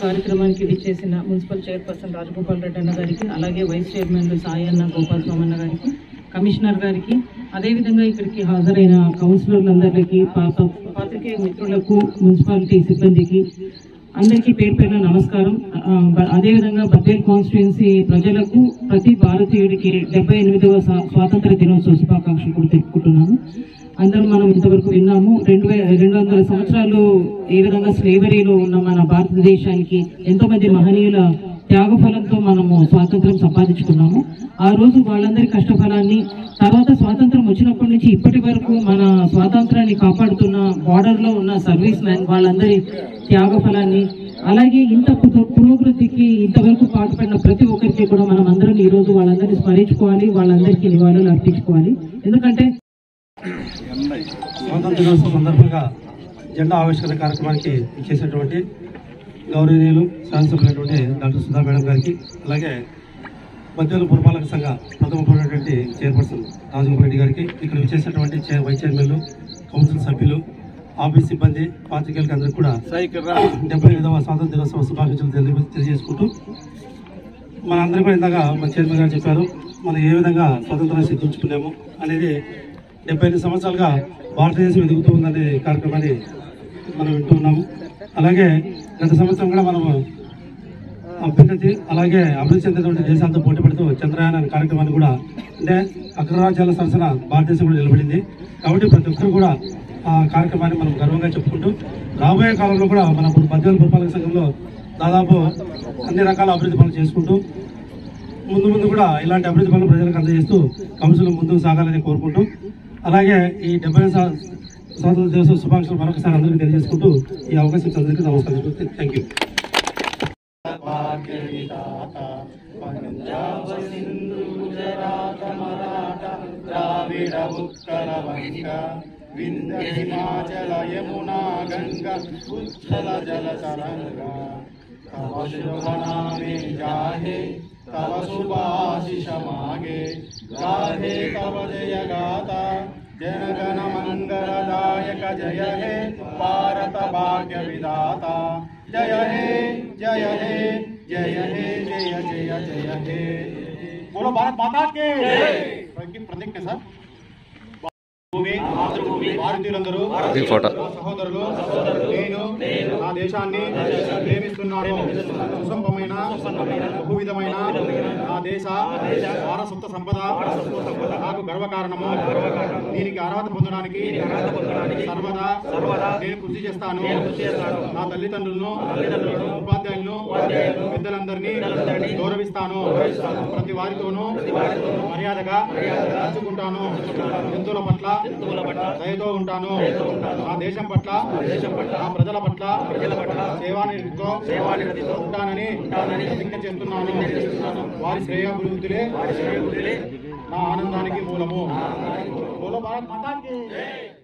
కార్యక్రమానికి విచ్చేసిన municipal chairperson Rajagopal Reddy అన్న గారికి, అలాగే వైస్ చైర్మన్లు సాయి అన్న, గోపాల్ స్వామి అన్న గారికి, కమిషనర్ గారికి, అదేవిధంగా ఇక్కడికి హాజరైన కౌన్సిలర్లందరికీ, పాత్రికేయ మిత్రులకు, మున్సిపాలిటీ సిబ్బందికి అందరికీ పేరు పేరున నమస్కారం. అదేవిధంగా బద్వేల్ కాన్స్టిట్యుయెన్సీ ప్రజలకు, ప్రతి భారతీయుడికి 78వ స్వాతంత్ర దినోత్సవ శుభాకాంక్షలు కూడా తెలుపుకుంటున్నాను. అందరూ మనం ఇంతవరకు విన్నాము, 200 సంవత్సరాలు ఏ విధంగా స్లేవరీలో ఉన్న మన భారతదేశానికి ఎంతో మంది మహనీయుల త్యాగఫలంతో మనము స్వాతంత్రం సంపాదించుకున్నాము. ఆ రోజు వాళ్ళందరి కష్టఫలాన్ని, తర్వాత స్వాతంత్రం వచ్చినప్పటి నుంచి ఇప్పటి వరకు మన స్వాతంత్రాన్ని కాపాడుతున్న బార్డర్లో ఉన్న సర్వీస్ మ్యాన్ వాళ్ళందరి త్యాగఫలాన్ని, అలాగే ఇంత పురోగతికి ఇంతవరకు పాటుపడిన ప్రతి ఒక్కరికి కూడా మనం అందరం ఈ రోజు వాళ్ళందరినీ స్మరించుకోవాలి, వాళ్ళందరికీ నివాళులు అర్పించుకోవాలి. ఎందుకంటే స్వాతంత్ర దినోత్సవం సందర్భంగా జెండా ఆవిష్కరణ కార్యక్రమానికి చేసినటువంటి గౌరవనీయులు శాసనసభ్యులైనటువంటి డాక్టర్ సుధా మేడం గారికి, అలాగే బద్వేలు పురపాలక సంఘ ప్రథమ పౌరుడైనటువంటి చైర్పర్సన్ రాజగోపాల్ రెడ్డి గారికి, ఇక్కడ విచ్చేసినటువంటి వైస్ చైర్మన్లు, కౌన్సిల్ సభ్యులు, ఆఫీస్ సిబ్బంది, పాత్రికేయులకి అందరికీ కూడా 78వ స్వాతంత్ర దినోత్సవ శుభాకాంక్షలు తెలియజేసుకుంటూ, మనందరూ కూడా ఇందాక మన చైర్మన్ గారు చెప్పారు, మనం ఏ విధంగా స్వాతంత్రాన్ని సిద్ధించుకున్నాము అనేది. 75 సంవత్సరాలుగా భారతదేశం ఎదుగుతూ ఉందనే కార్యక్రమాన్ని మనం వింటూ ఉన్నాము. అలాగే గత సంవత్సరం కూడా మనము అభ్యున్నతి, అలాగే అభివృద్ధి చెందినటువంటి దేశాలతో పోటీ పడుతూ చంద్రయాన్ అనే కార్యక్రమాన్ని కూడా, అంటే అగ్రరాజ్యాల సరసన భారతదేశం కూడా నిలబడింది. కాబట్టి ప్రతి ఒక్కరు కూడా ఆ కార్యక్రమాన్ని మనం గర్వంగా చెప్పుకుంటూ, రాబోయే కాలంలో కూడా మన బద్వేలు పురపాలక సంఘంలో దాదాపు అన్ని రకాల అభివృద్ధి పనులు చేసుకుంటూ, ముందు కూడా ఇలాంటి అభివృద్ధి పనులు ప్రజలకు అందజేస్తూ కౌన్సిల్ ముందుకు సాగాలని కోరుకుంటూ, అలాగే ఈ 70వ స్వాతంత్ర దినోత్సవ శుభాకాంక్షలు మరొకసారి అందరికీ తెలియజేసుకుంటూ ఈ అవకాశం అందరికీ నమస్కారం. Thank you. तव शुभाशिष मागे गाहे तव जय गाता जनगण मंगलदायक जय हे भारत भाग्य विधाता जय हे जय हे जय हे जय जय जय हे बोलो भारत माता के प्रतिज्ञ सर భారతీయులందరూ సహోదరులు నేను నా దేశాన్ని ప్రేమిస్తున్నాను. సుసంపమైన బహువిధమైన నా దేశ వారసత్వ సంపద నాకు గర్వకారణము. దీనికి అర్హత పొందడానికి సర్వదా నేను కృషి చేస్తాను. నా తల్లిదండ్రులను, ఉపాధ్యాయులను, పెద్దలందరినీ గౌరవిస్తాను. ప్రతి వారితోనూ మర్యాదగా నడుచుకుంటాను. జంతువుల పట్ల దయతో ఉంటాను. నా దేశం పట్ల, నా ప్రజల పట్ల సేవానిరతితో ఉంటానని ప్రతిజ్ఞ చేస్తున్నాను. వారి శ్రేయాభివృద్ధులే నా ఆనందానికి మూలము. బోలో భారత్ మాతా కీ జై.